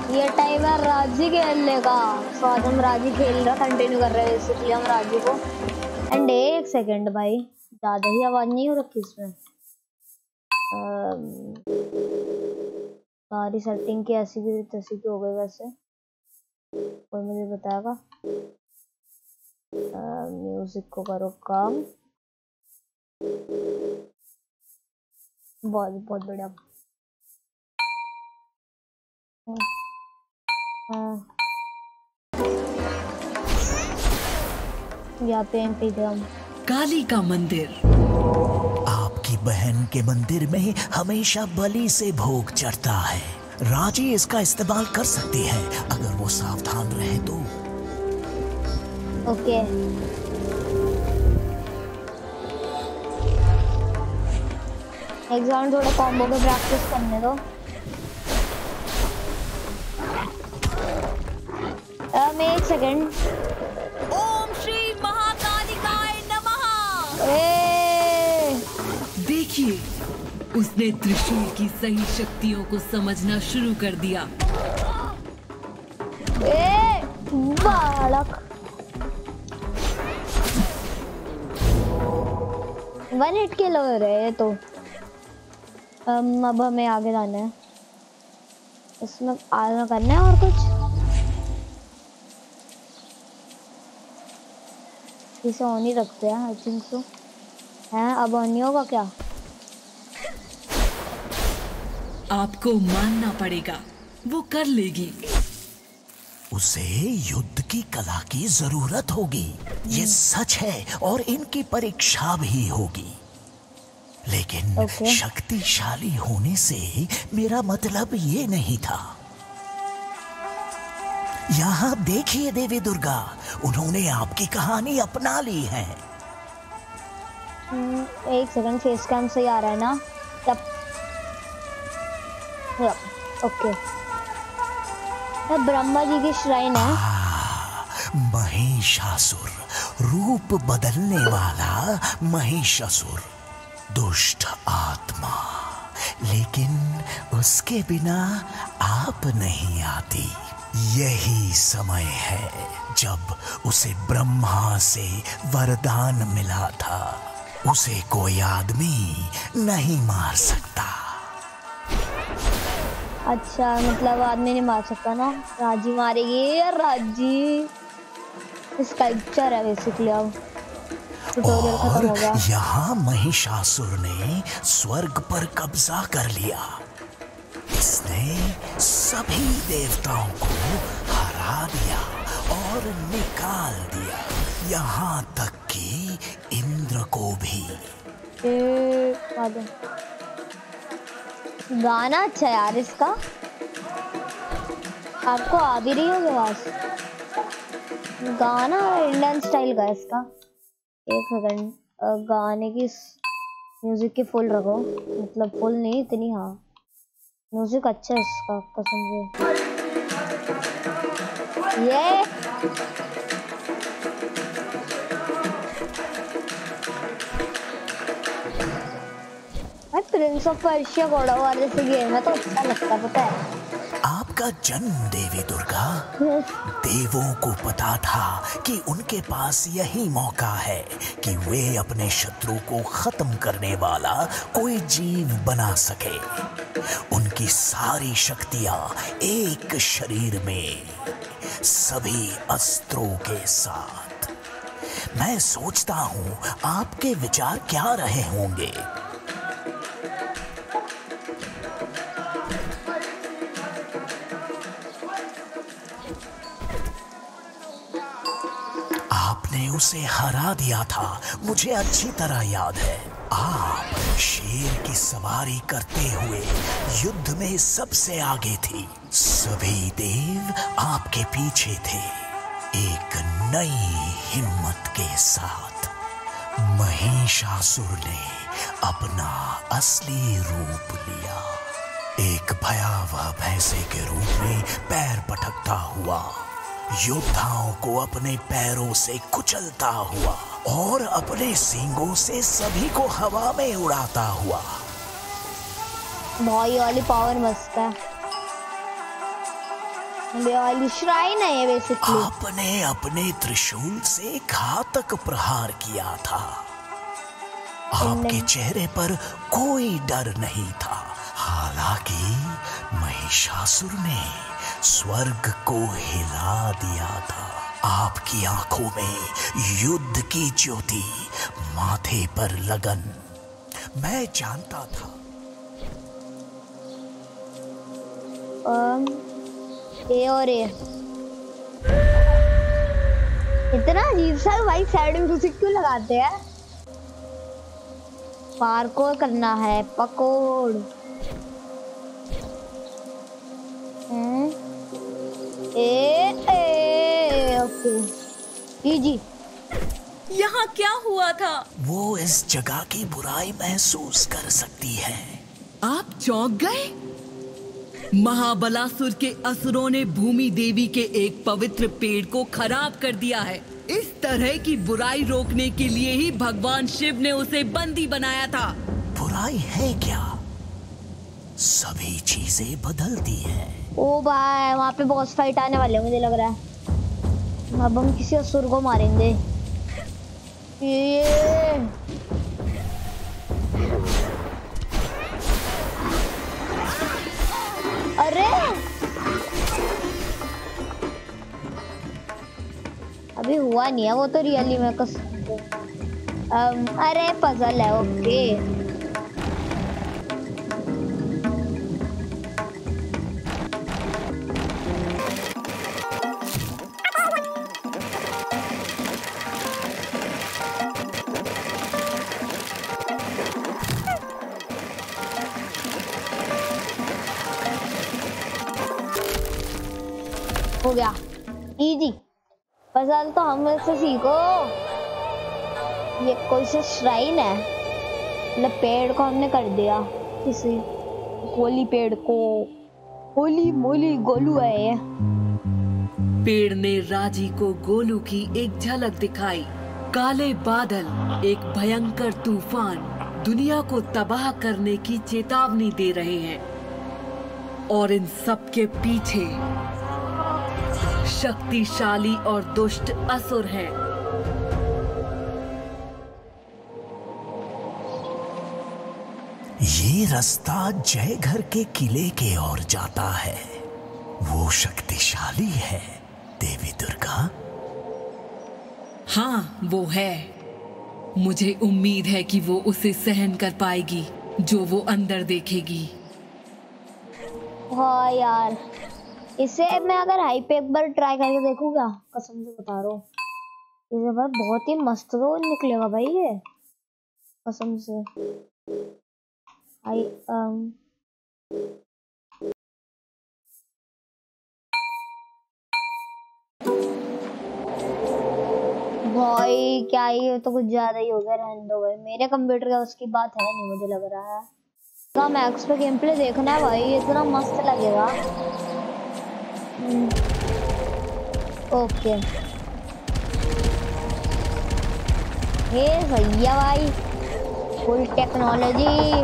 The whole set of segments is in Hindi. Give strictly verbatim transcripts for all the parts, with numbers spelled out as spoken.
ये टाइम है राजी खेलने का। तो आज हम राजी खेल रहा कंटिन्यू कर रहे हैं बेसिकली हम राजी को। एंड एक सेकंड भाई, ज्यादा ही आवाज नहीं हो रखी इसमें। सारी सेटिंग की ऐसी की तैसी की हो गई वैसे, कोई मुझे बताएगा। म्यूजिक को करो काम, बहुत बहुत बढ़िया। हाँ यहाँ पे एंट्री थे हम। काली का मंदिर। आपकी बहन के मंदिर में हमेशा बलि से भोग चढ़ता है। राजी इसका इस्तेमाल कर सकती है अगर वो सावधान रहे तो। ओके एग्जाम थोड़ा कॉम्बो पे प्रैक्टिस करने दो। um, एक सेकंड। ओम श्री महाकालिकाय नमः। देखिए, उसने त्रिशूल की सही शक्तियों को समझना शुरू कर दिया। ए बालक, वन हिट किल हो रहे हैं तो um, अब हमें आगे जाना है। इसमें आगे करना है और कुछ इसे ऑन ही रखते हैं। आई थिंक सो है। अब ऑन नहीं होगा क्या? आपको मानना पड़ेगा, वो कर लेगी। उसे युद्ध की कला की जरूरत होगी, ये सच है, और इनकी परीक्षा भी होगी। लेकिन okay. शक्तिशाली होने से मेरा मतलब ये नहीं था। यहाँ देखिए देवी दुर्गा, उन्होंने आपकी कहानी अपना ली है। एक सेकंड, फेस कैम से आ रहा है ना? तब ओके, ये ब्रह्मा जी की श्राइन है। महिषासुर, रूप बदलने वाला महिषासुर, दुष्ट आत्मा। लेकिन उसके बिना आप नहीं आती। यही समय है जब उसे ब्रह्मा से वरदान मिला था। उसे कोई आदमी नहीं मार सकता। अच्छा, मतलब आदमी नहीं मार सकता ना? राजी मारेगी। राजी स्कल्पचर है बेसिकली। अब ट्यूटोरियल खत्म हो गया। यहाँ महिषासुर ने स्वर्ग पर कब्जा कर लिया। इसने सभी देवताओं को हरा दिया और निकाल दिया, यहाँ तक कि इंद्र को भी। गाना अच्छा यार इसका। आपको आ भी रही होगी आवाज? गाना इंडियन स्टाइल का इसका। एक सेकंड, गाने की म्यूजिक की फुल रखो, मतलब फुल नहीं इतनी। हाँ म्यूजिक अच्छा है इसका कसम से। ये मैं prince of Persia god of war जैसे गेम है तो अच्छा लगता, पता है। आपका जन्म देवी दुर्गा, देवों को पता था कि उनके पास यही मौका है कि वे अपने शत्रु को खत्म करने वाला कोई जीव बना सके। उनकी सारी शक्तियां एक शरीर में, सभी अस्त्रों के साथ। मैं सोचता हूं आपके विचार क्या रहे होंगे। आपने उसे हरा दिया था, मुझे अच्छी तरह याद है। आप शेर की सवारी करते हुए युद्ध में सबसे आगे थी। सभी देव आपके पीछे थे, एक नई हिम्मत के साथ। महिषासुर ने अपना असली रूप लिया, एक भयावह भैंसे के रूप में पैर पटकता हुआ, योद्धाओं को अपने पैरों से कुचलता हुआ और अपने सींगों से सभी को हवा में उड़ाता हुआ। भाई वाली पावर मस्त है। वाली श्राइन है ये बेसिकली। आपने अपने त्रिशूल से घातक प्रहार किया था। आपके चेहरे पर कोई डर नहीं था। हालांकि महिषासुर ने स्वर्ग को हिला दिया था। आपकी आंखों में युद्ध की ज्योति, माथे पर लगन। मैं जानता था। um, ए और ए इतना अजीब सा भाई सैड म्यूजिक क्यों लगाते हैं? पार्कोर करना है, पकोड़। हम्म ए ए ओके इजी। यहाँ क्या हुआ था? वो इस जगह की बुराई महसूस कर सकती है। आप चौंक गए? महाबलासुर के असुरों ने भूमि देवी के एक पवित्र पेड़ को खराब कर दिया है। इस तरह की बुराई रोकने के लिए ही भगवान शिव ने उसे बंदी बनाया था। बुराई है क्या? सभी चीजें बदलती हैं। ओ भाई वहाँ पे बॉस फाइट आने वाले मुझे लग रहा है। अब हम किसी असुर को मारेंगे। ये अरे अभी हुआ नहीं है वो तो रियली में कस um, अरे पजल है। ओके हो गया इजी। पजल तो हम से सीखो। ये कोई सा श्राइन है, मतलब पेड़ को हमने कर दिया किसी होली पेड़ को। होली मोली गोलू है ये। पेड़ ने राजी को गोलू की एक झलक दिखाई। काले बादल, एक भयंकर तूफान दुनिया को तबाह करने की चेतावनी दे रहे हैं, और इन सब के पीछे शक्तिशाली और दुष्ट असुर हैं। ये रास्ता जय घर के किले के ओर जाता है। वो शक्तिशाली है देवी दुर्गा। हाँ वो है। मुझे उम्मीद है कि वो उसे सहन कर पाएगी जो वो अंदर देखेगी। हाँ यार, इसे मैं अगर हाई पे एक बार ट्राई करके देखूंगा, कसम से बता रहा हूँ इसे बार बहुत ही मस्त रोल निकलेगा भाई ये, कसम से। आई um, भाई क्या ये तो कुछ ज्यादा ही हो गया। रहने दो भाई, मेरे कंप्यूटर का उसकी बात है नहीं मुझे लग रहा है। ना मैक्स पे गेम प्ले देखना है भाई, इतना मस्त लगेगा। ओके हे भैया भाई, फुल टेक्नोलॉजी।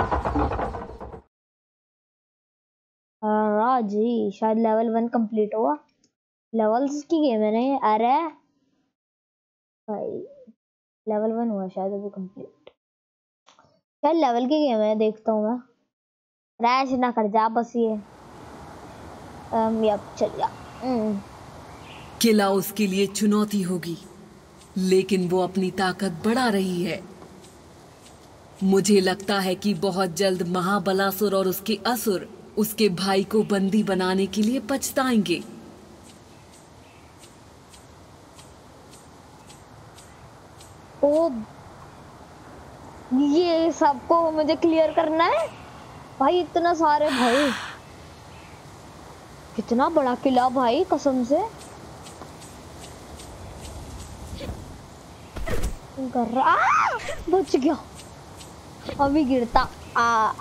हाँ जी, शायद लेवल वन कंप्लीट हुआ। लेवल्स की गेम है ना। अरे भाई लेवल वन हुआ शायद अभी कंप्लीट। शायद लेवल की गेम है, देखता हूँ मैं। रैश ना कर जा बस ये। um, यप चल जा। किला उसके लिए चुनौती होगी, लेकिन वो अपनी ताकत बढ़ा रही है। मुझे लगता है कि बहुत जल्द महाबलासुर और उसके असुर उसके भाई को बंदी बनाने के लिए पछताएंगे। ओ ये सबको मुझे क्लियर करना है भाई, इतना सारे भाई, कितना बड़ा किला भाई, कसम से कर रहा। बच गया, अभी गिरता। आ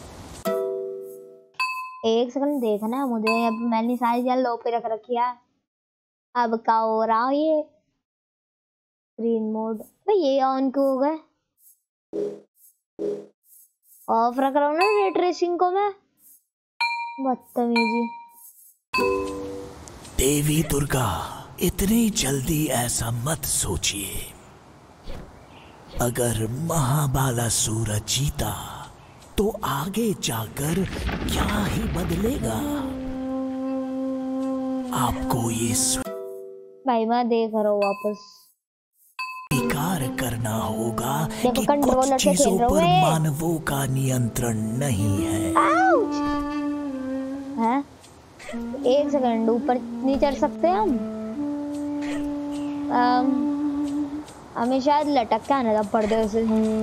एक सेकंड देखना है मुझे। अब मैंने सारी चीज़ लो पे रख रखी है। अब क्या हो रहा है ये स्क्रीन मोड? तो ये ऑन क्यों हो गए? ऑफ रख रहा हूँ ना रे ट्रेसिंग को मैं। बदतमीजी। देवी दुर्गा, इतनी जल्दी ऐसा मत सोचिए। अगर महाबलासुर जीता तो आगे जाकर क्या ही बदलेगा। आपको ये भाई मैं देख रहा हूँ वापस स्वीकार करना होगा कि कंट्रोलर कुछ से खेल चीजों रहा हूँ पर मैं। मानवों का नियंत्रण नहीं है। हैं? एक सेकंड, ऊपर नहीं चढ़ सकते हम? अम, हमें शायद लटक के आना था पर्दे से।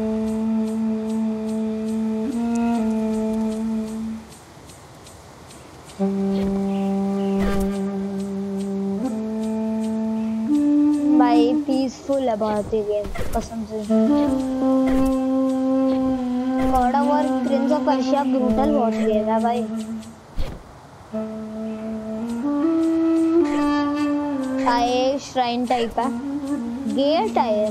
भाई पीसफुल है बहुत ही गेम, कसम से। God of War Prince of Persia brutal बहुत गेम है भाई। आए श्राइन टाइप है, गेट है।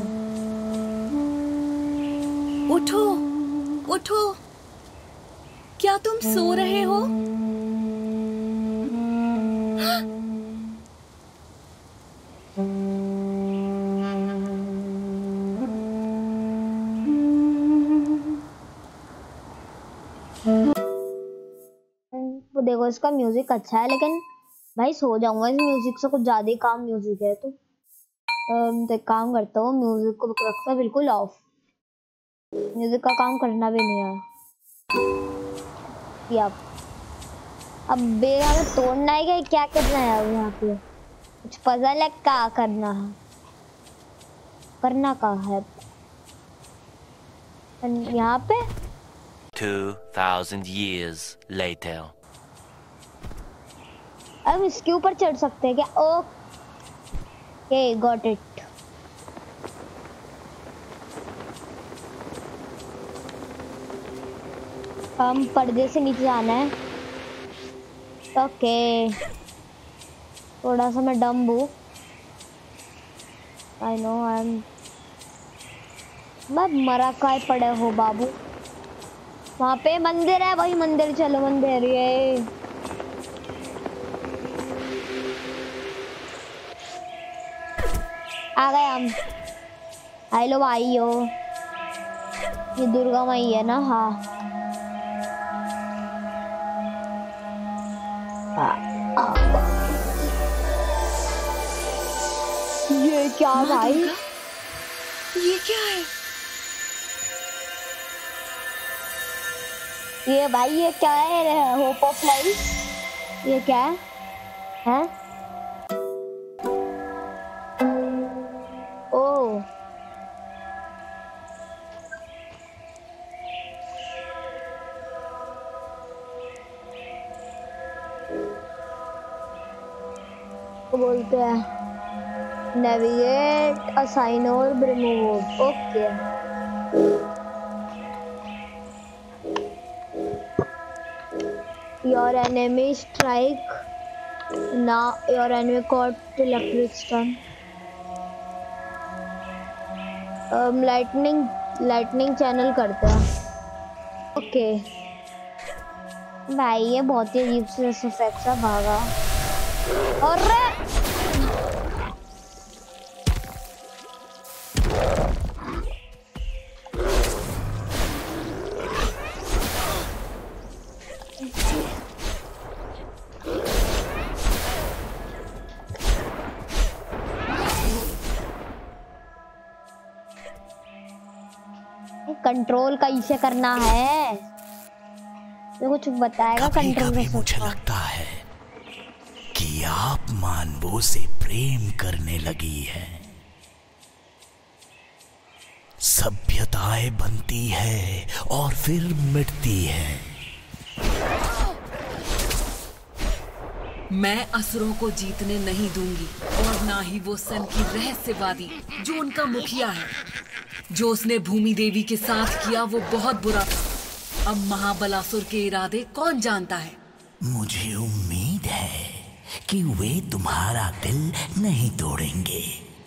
उठो, उठो, क्या तुम सो रहे हो? वो देखो इसका म्यूजिक अच्छा है, लेकिन भाई सो जाऊंगा इस म्यूजिक से, कुछ ज्यादा ही काम म्यूजिक है। तो तो एक काम करता हूँ, म्यूजिक को रखता हूँ बिल्कुल ऑफ। म्यूजिक का काम करना भी नहीं है। अब अब बेरा में तोड़ना है क्या, क्या करना है अब यहाँ पे? कुछ पजल है, क्या करना है? करना क्या है यहाँ पे? Two thousand years later. अब इसके ऊपर चढ़ सकते हैं क्या? Okay, got it. हम पर्दे से नीचे जाना है। ओके, थोड़ा सा मैं डम्ब हूँ। I know I am. मैं मरा काय पड़े हो बाबू। वहाँ पे मंदिर है, वही मंदिर, चलो मंदिर। ये आ गए हम। हेलो भाई हो, ये दुर्गा माई है ना? हाँ, आ, आ, ये क्या भाई? ये क्या है? ये भाई ये क्या है? Hope of life? ये क्या है? हैं? ओ तो बोलते हैं नेविगेट, असाइन और remove. Okay, your enemy strike, now your enemy caught electric stun. um, lightning lightning channel करते हैं। ओके भाई ये बहुत ही अजीब से इफेक्ट है। भागा और कंट्रोल कैसे करना है? तो कुछ बताएगा कंट्रोल कभी कैसे? मुझे लगता है कि आप मानवों से प्रेम करने लगी है। सभ्यताएं बनती है और फिर मिटती है। मैं असुरों को जीतने नहीं दूंगी, और ना ही वो सन की रहस्यवादी जो उनका मुखिया है। जो उसने भूमि देवी के साथ किया वो बहुत बुरा था। अब महाबलासुर के इरादे कौन जानता है? मुझे उम्मीद है कि वे तुम्हारा दिल नहीं तोड़ेंगे।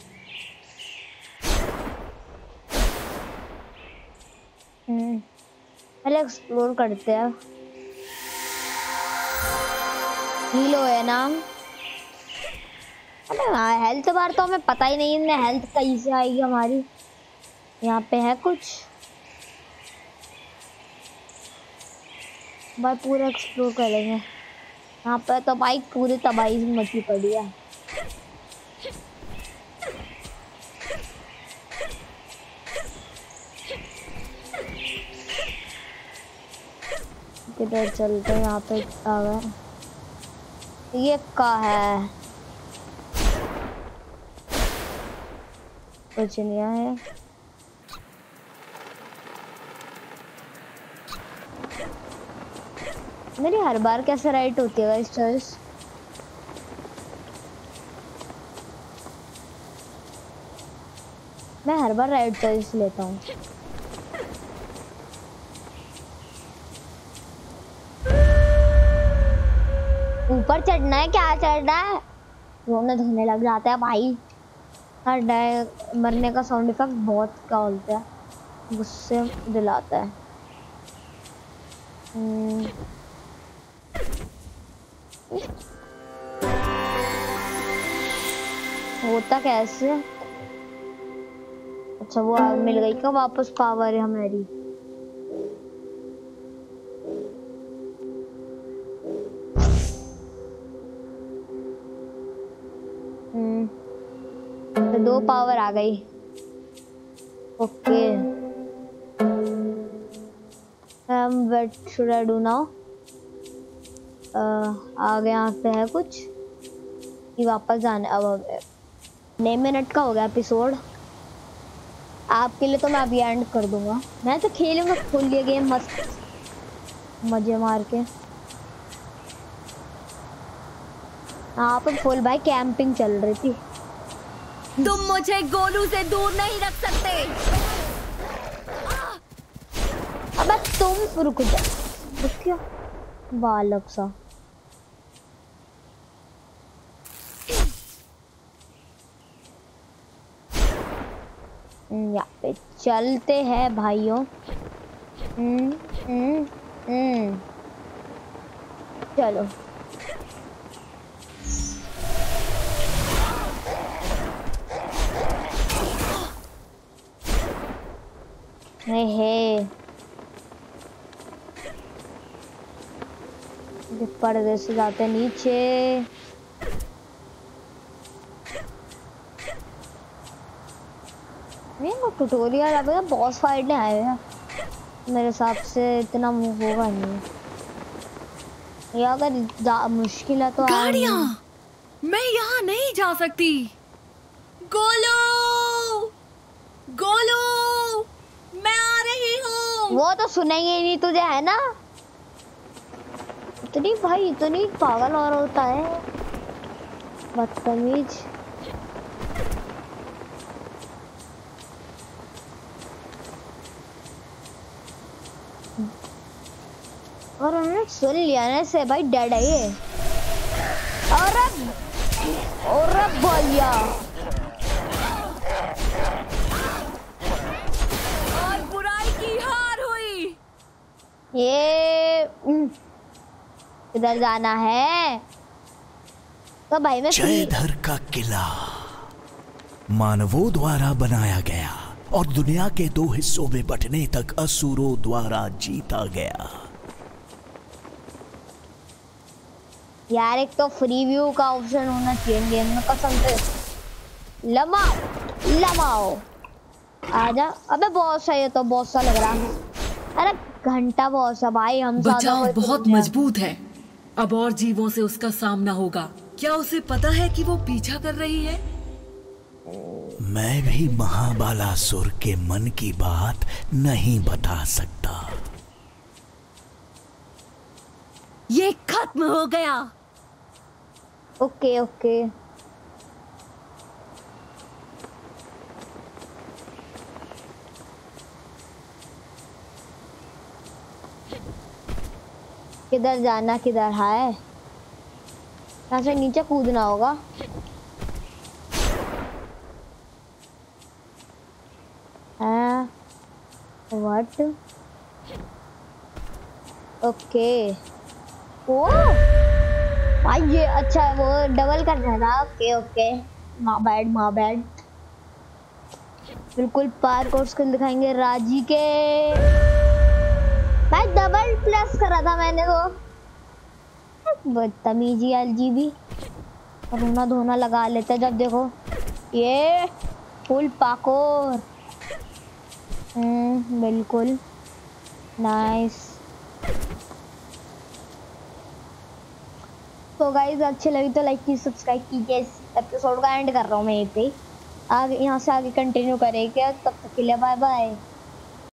हम्म, पहले एक्सप्लोर करते हैं। हीलो है नाम। अरे हाँ, हेल्थ बार तो हमें पता ही नहीं है हेल्थ कैसे आएगी हमारी। यहाँ पे है कुछ भाई, पूरा एक्सप्लोर करेंगे। यहाँ पे तो भाई पूरी तबाही मची पड़ी है। किधर चलते हैं? यहाँ पे आ गए। ये क्या है? कुछ नहीं है। मेरी हर बार कैसे राइट होती है इस चॉइस? मैं हर बार राइट चॉइस लेता हूँ। ऊपर चढ़ना है? क्या चढ़ना है? रोने धोने लग जाता है भाई। हर डाय मरने का साउंड इफेक्ट बहुत क्या बोलते हैं, गुस्से दिलाता है। होता कैसे? अच्छा वो मिल गई क्या वापस पावर है हमारी? हम्म तो दो पावर आ गई। Okay um, what should I do now? uh, आगे यहाँ पे है कुछ कि वापस जाना। अब नौ मिनट का हो गया एपिसोड। आपके लिए तो मैं अभी एंड कर दूंगा। मैं तो खेलूंगा फुल ये गेम मस्त मजे मार के। हाँ पर फुल भाई कैंपिंग चल रही थी। तुम मुझे गोलू से दूर नहीं रख सकते। अब तुम रुक जा, रुक क्या बालक सा। यहाँ पे चलते हैं भाइयों। हम्म हम्म हम्म चलो। हे हे पर्दे से जाते नीचे। ट्यूटोरियल अब बॉस फाइट ने आए हैं मेरे हिसाब से। इतना मूव होगा नहीं ये, अगर मुश्किल है तो। गाड़ियां, मैं यहाँ नहीं जा सकती। गोलू, गोलू, मैं आ रही हूँ। वो तो सुनेंगे ही नहीं तुझे, है ना? इतनी भाई इतनी पागल और होता है, बदतमीज। और उन्होंने सुन लिया ना से भाई डेड है ये। और और भैया और बुराई की हार हुई। ये किधर जाना है? तो भाई मैं जयधर का किला मानवों द्वारा बनाया गया और दुनिया के दो हिस्सों में बंटने तक असुरों द्वारा जीता गया। यार एक तो फ्री व्यू का ऑप्शन होना चाहिए गेम में कसम से। लमाओ लमाओ आजा। अबे बॉस है ये तो, बॉस सा लग रहा है। अरे घंटा बॉस है भाई। हम बचाव बहुत मजबूत है। अब और जीवों से उसका सामना होगा। क्या उसे पता है कि वो पीछा कर रही है? मैं भी महाबलासुर के मन की बात नहीं बता सकता। ये खत्म हो गया। ओके ओके किधर जाना, किधर है? यहाँ से नीचे कूदना होगा। हाँ व्हाट? ओके ओ भाई ये अच्छा है, वो डबल करना था। Okay okay, my bad my bad. बिल्कुल पार्कोर स्किल दिखाएंगे राजी के। भाई डबल प्लस करा था मैंने तो। बदतमीजी एलजीबी। रोना धोना लगा लेते जब देखो। ये फुल पार्कोर। हम्म बिल्कुल नाइस। तो गाइस अच्छी लगी तो लाइक कीजिए, सब्सक्राइब कीजिए। इस एपिसोड का एंड कर रहा हूँ मैं यहीं पे। आगे यहाँ से आगे कंटिन्यू करेंगे। तब तक के लिए बाय बाय।